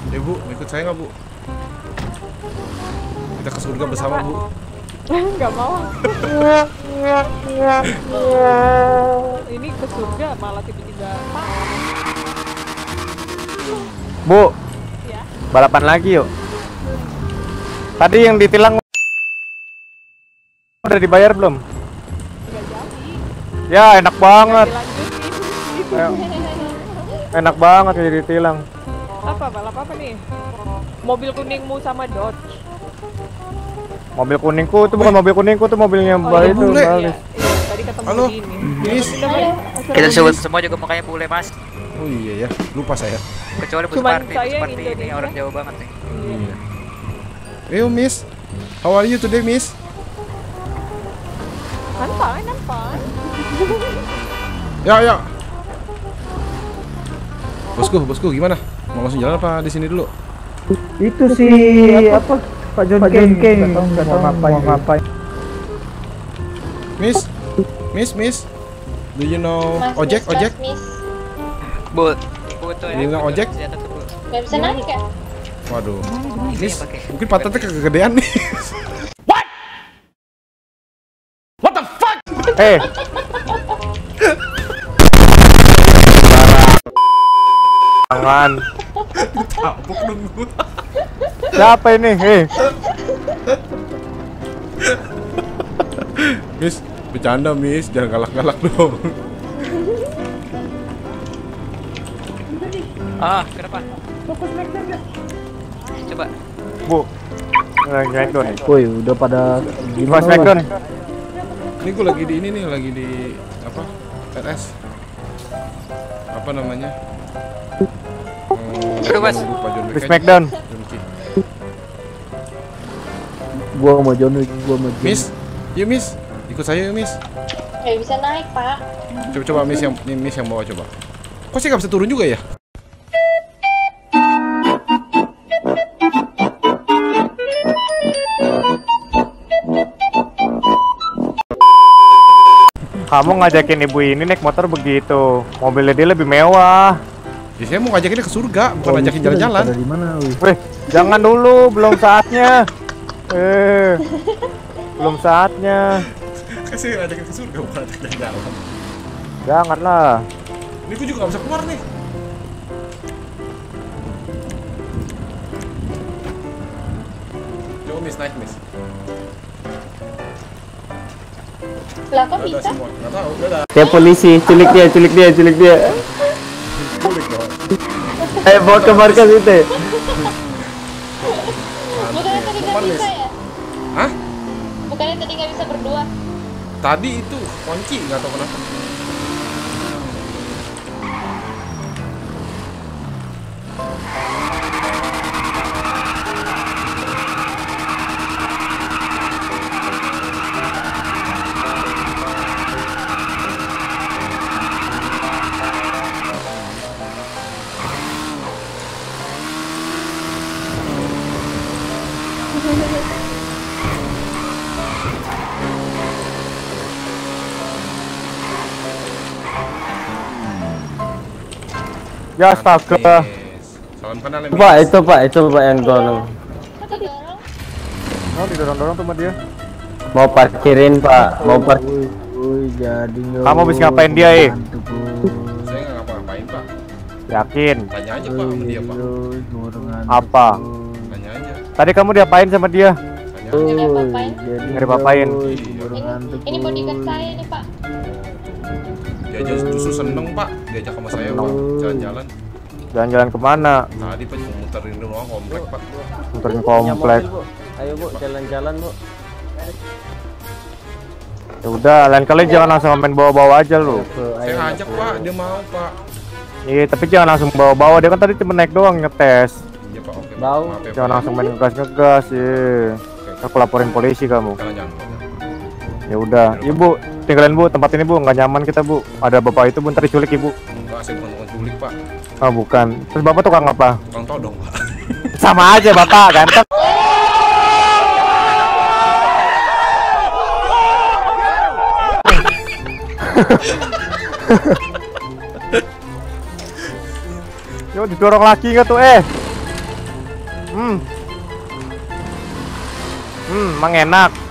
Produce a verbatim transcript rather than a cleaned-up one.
Ya Bu, ikut saya nggak Bu? Kita ke surga bersama Bu. Nggak mau. Ini ke surga malah tiba-tiba. Bu, Ya. balapan lagi yuk. Tadi yang ditilang udah dibayar belum? Nggak jadi. Ya enak banget. Dilanjutin. Ayo. Enak banget jadi ditilang. Apa balap apa nih? Mobil kuningmu sama Dodge. Mobil kuningku itu bukan mobil kuningku tuh mobilnya Oh, Mbak iya, itu. bule. Mbak Iya, Alis. iya, tadi ketemu Halo, di ini. Miss. Kita sebut semua juga makanya bule mas. Oh iya ya, lupa saya. Kecuali Bus Cuman Party, saya Bus yang Party ini Indonesia. orang Jawa banget nih. Iya. Ayo Miss, how are you today Miss? I'm fine, I'm fine. Ya ya. Bosku, bosku gimana? Mau langsung jalan apa di sini dulu? Itu si apa Pak John King nggak tahu ngapain ngapain. Miss, Miss, Miss. Do you know Mas, ojek, Miss, ojek? Miss, Bu, bu tuh Ini bilang ojek? Senjata tuh, Bu. nggak bisa naik ya? Waduh. Ini Miss, yang pakai. mungkin pantatnya kegedean nih. Eh. Jangan. Tabuk dong gua. Siapa ini? Eh. Miss, bercanda Miss, jangan galak-galak dong. Ah, kenapa? Coba. Bu. Lagi naik down. Woi, udah pada Gimana Smackdown? Ini gue lagi di ini nih, lagi di apa? R S. Apa namanya? Hmm, Aduh, Mas. lupa John Di Wick aja. Smackdown. John Wick. gua sama John Wick, gua sama John. Miss, yuk Miss, ikut saya yuk Miss. Nggak bisa naik pak. Coba coba Miss yang ini Miss yang bawa coba. Kok sih nggak bisa turun juga ya? Kamu ngajakin ibu ini naik motor begitu. Mobilnya dia lebih mewah. Ya saya mau ngajakin dia ke surga, bukan Oh, ngajakin itu jalan-jalan. pada di mana, woi? Weh, jangan dulu, belum saatnya. Eh, belum saatnya. Kan saya ngajakin ke surga, bukan ngajakin jalan. Janganlah. Ini gue juga nggak bisa keluar nih. Coba Miss naik Miss. Lah kok Nggak bisa? tahu semua, nggak tahu, udah dah. Kayak polisi, culik dia, culik dia, culik dia. Kulik dong. Ayo bawa ke markas itu. Bukannya tadi nggak Depan, bisa Miss. ya? Hah? Bukannya tadi nggak bisa berdua? Tadi itu kunci, nggak tahu kenapa. Ya astaga. Miss. Salam kenal ya Pak, Miss. itu Pak, itu Pak yang dorong. Kok didorong? Mau didorong-dorong sama dia. Mau parkirin Pak, mau parkir. Woi, jadi Kamu habis ngapain dia, eh? Saya nggak ngapa-ngapain Pak. Yakin? Tanya aja Pak sama dia Pak. Apa? Tanya aja. Tadi kamu diapain sama dia? Tanya aja. Nggak apa-apain. Nggak diapa-apain. Ini, ini bodyguard saya nih pak. Dia aja justru seneng Pak, diajak sama saya Pak jalan-jalan. Jalan-jalan kemana? Tadi Pak cuma muterin doang komplek Pak. Muterin komplek. Ayo Bu, jalan-jalan Bu. Ya udah, lain kali jangan langsung main bawa-bawa aja lu. Saya ajak Pak, dia mau Pak. Iya, tapi jangan langsung bawa-bawa. Dia kan tadi cuma naik doang ngetes. Iya Pak, oke. Pak. Bau. Maaf ya, Jangan Pak. langsung main ngegas-ngegas. Iya. Aku laporin polisi kamu. Jangan jangan. jangan. Ya udah, Ibu, tinggalin Bu tempat ini Bu, nggak nyaman kita Bu. Ada bapak itu Bu, ntar diculik Ibu. Enggak, saya bukan tukang culik Pak. Ah bukan. Terus bapak tukang apa? Tukang todong Pak. Sama aja bapak, ganteng. Yo didorong lagi nggak tuh eh? Hmm. Hmm, emang enak.